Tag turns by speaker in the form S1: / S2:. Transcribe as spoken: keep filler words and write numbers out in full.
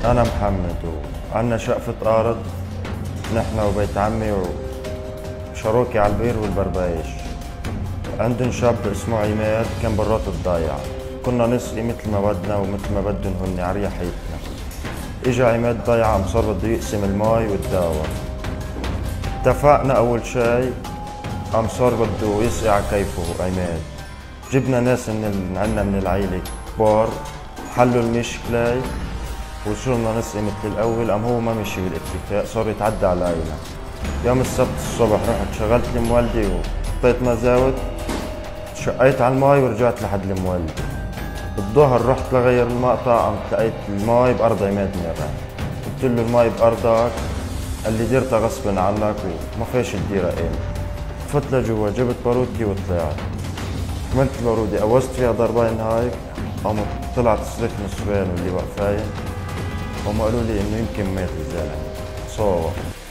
S1: أنا محمد وعنا شقفة أرض نحن وبيت عمي وشروكي على البير والبربايش. عندن شاب اسمه عماد كان برات الضايعة، كنا نسقي مثل ما بدنا ومثل ما بدن هن على ريحيتنا. إجا عماد ضايعة قام صار بده يقسم الماي والدواء. اتفقنا أول شي قام صار بده يسقي على كيفه عماد. جبنا ناس من عنا من العيلة كبار حلوا المشكلة وصرنا نسقي مثل الأول، قام هو ما مشي بالاتفاق صار يتعدى علينا. يوم السبت الصبح رحت شغلت المولدة وحطيت مزاوت، شقيت على الماي ورجعت لحد المولدة. بالظهر رحت لغير المقطع قام لقيت الماي بأرض عماد مرة. قلت له الماي بأرضك، قال لي ديرتها غصبا عنك وما فيش تديرها إيه. فت لجوا جبت بارودتي وطلعت. حملت البارودة قوزت فيها ضربين هايك، قاموا طلعت صريخ نسوان واللي واقفين، قاموا قالوا لي إنه يمكن مات الزلمة صوت.